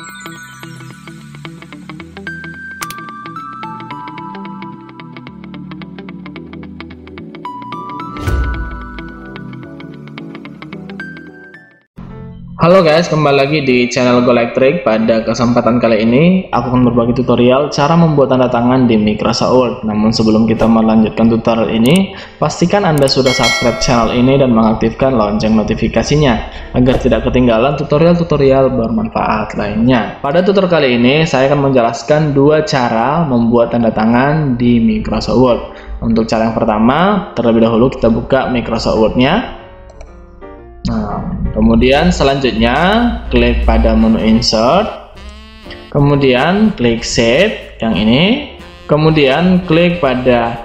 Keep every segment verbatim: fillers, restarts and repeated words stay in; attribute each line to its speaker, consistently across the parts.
Speaker 1: Halo guys, kembali lagi di channel GoElectric. Pada kesempatan kali ini aku akan berbagi tutorial cara membuat tanda tangan di Microsoft Word. Namun sebelum kita melanjutkan tutorial ini, pastikan Anda sudah subscribe channel ini dan mengaktifkan lonceng notifikasinya agar tidak ketinggalan tutorial-tutorial bermanfaat lainnya. Pada tutorial kali ini saya akan menjelaskan dua cara membuat tanda tangan di Microsoft Word. Untuk cara yang pertama, terlebih dahulu kita buka Microsoft Word-nya. Nah, kemudian selanjutnya klik pada menu insert, kemudian klik shape yang ini, kemudian klik pada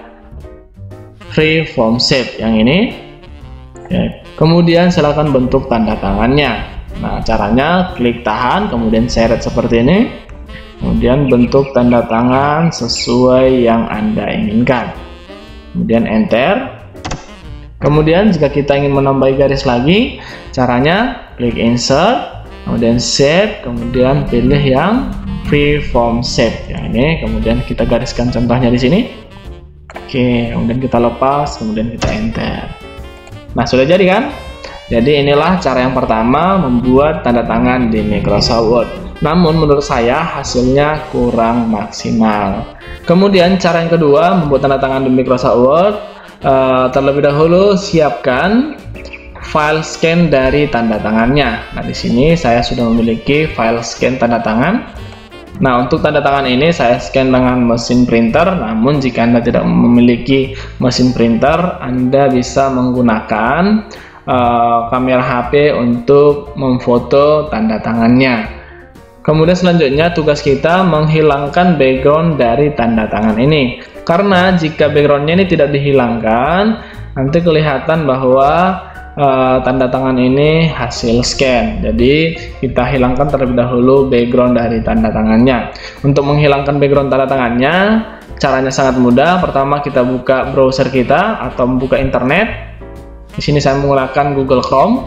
Speaker 1: freeform shape yang ini. Oke. Kemudian silakan bentuk tanda tangannya. Nah, caranya klik tahan, kemudian seret seperti ini, kemudian bentuk tanda tangan sesuai yang Anda inginkan, kemudian enter. Kemudian jika kita ingin menambahi garis lagi, caranya klik insert, kemudian shape, kemudian pilih yang freeform shape yang ini, kemudian kita gariskan contohnya di sini. Oke, kemudian kita lepas, kemudian kita enter. Nah, sudah jadi kan? Jadi inilah cara yang pertama membuat tanda tangan di Microsoft Word. Namun menurut saya hasilnya kurang maksimal. Kemudian cara yang kedua membuat tanda tangan di Microsoft Word. Uh, terlebih dahulu siapkan file scan dari tanda tangannya. Nah, di sini saya sudah memiliki file scan tanda tangan. Nah, untuk tanda tangan ini saya scan dengan mesin printer. Namun jika Anda tidak memiliki mesin printer, Anda bisa menggunakan uh, kamera H P untuk memfoto tanda tangannya. Kemudian selanjutnya tugas kita menghilangkan background dari tanda tangan ini. Karena jika backgroundnya ini tidak dihilangkan, nanti kelihatan bahwa uh, tanda tangan ini hasil scan. Jadi kita hilangkan terlebih dahulu background dari tanda tangannya. Untuk menghilangkan background tanda tangannya, caranya sangat mudah. Pertama kita buka browser kita atau membuka internet. Di sini saya menggunakan Google Chrome.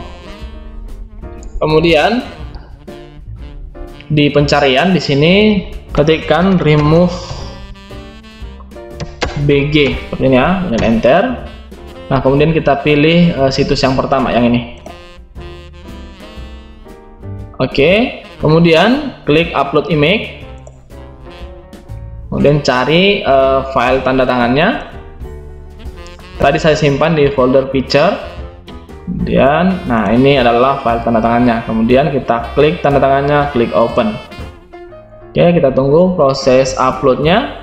Speaker 1: Kemudian di pencarian di sini ketikkan remove B G seperti ini ya, dengan enter. Nah, kemudian kita pilih uh, situs yang pertama yang ini. Oke, kemudian klik upload image, kemudian cari uh, file tanda tangannya. Tadi saya simpan di folder picture. Kemudian, nah ini adalah file tanda tangannya. Kemudian kita klik tanda tangannya, klik open. Oke, kita tunggu proses uploadnya.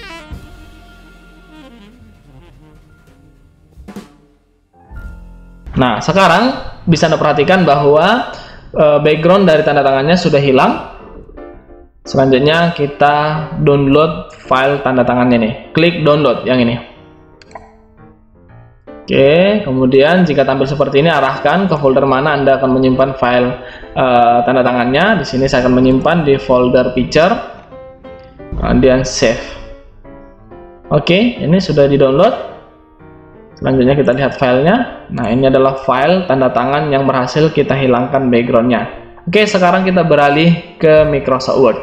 Speaker 1: Nah, sekarang bisa Anda perhatikan bahwa e, background dari tanda tangannya sudah hilang. Selanjutnya kita download file tanda tangannya nih. Klik download yang ini. Oke, kemudian jika tampil seperti ini, arahkan ke folder mana Anda akan menyimpan file e, tanda tangannya. Di sini saya akan menyimpan di folder picture. Kemudian save. Oke, ini sudah di-download. Selanjutnya kita lihat filenya. Nah, ini adalah file tanda tangan yang berhasil kita hilangkan backgroundnya. Oke, sekarang kita beralih ke Microsoft Word.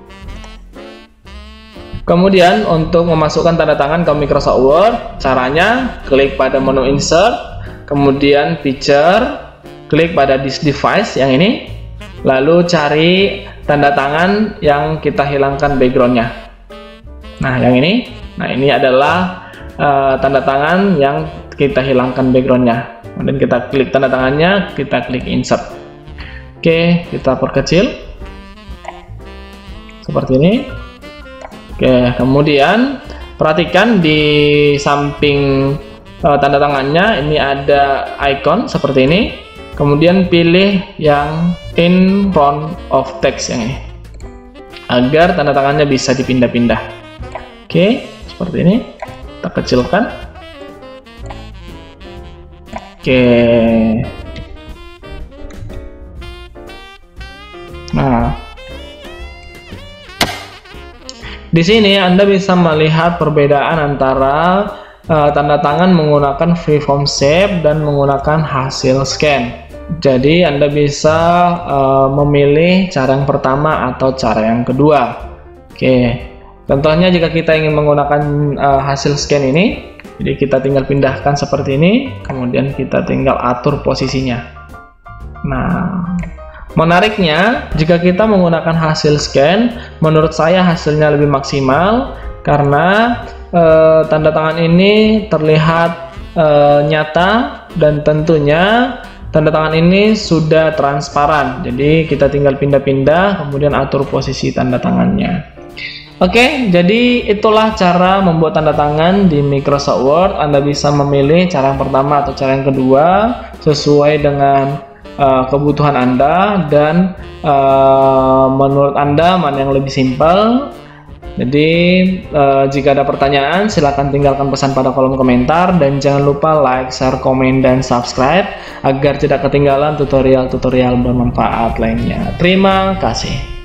Speaker 1: Kemudian untuk memasukkan tanda tangan ke Microsoft Word, caranya klik pada menu insert, kemudian picture, klik pada this device yang ini, lalu cari tanda tangan yang kita hilangkan backgroundnya. Nah, yang ini. Nah, ini adalah Uh, tanda tangan yang kita hilangkan backgroundnya. Kemudian kita klik tanda tangannya, kita klik insert. Oke, kita perkecil seperti ini. Oke, kemudian perhatikan di samping uh, tanda tangannya ini ada icon seperti ini. Kemudian pilih yang in front of text yang ini agar tanda tangannya bisa dipindah-pindah. Oke, seperti ini. Kita kecilkan. Oke. Nah, di sini Anda bisa melihat perbedaan antara uh, tanda tangan menggunakan freeform shape dan menggunakan hasil scan. Jadi Anda bisa uh, memilih cara yang pertama atau cara yang kedua. Oke, contohnya jika kita ingin menggunakan uh, hasil scan ini, jadi kita tinggal pindahkan seperti ini, kemudian kita tinggal atur posisinya. Nah, menariknya jika kita menggunakan hasil scan, menurut saya hasilnya lebih maksimal karena uh, tanda tangan ini terlihat uh, nyata dan tentunya tanda tangan ini sudah transparan, jadi kita tinggal pindah-pindah kemudian atur posisi tanda tangannya. Oke, jadi itulah cara membuat tanda tangan di Microsoft Word. Anda bisa memilih cara yang pertama atau cara yang kedua sesuai dengan uh, kebutuhan Anda dan uh, menurut Anda mana yang lebih simpel. Jadi eh, jika ada pertanyaan silahkan tinggalkan pesan pada kolom komentar dan jangan lupa like, share, komen, dan subscribe agar tidak ketinggalan tutorial-tutorial bermanfaat lainnya. Terima kasih.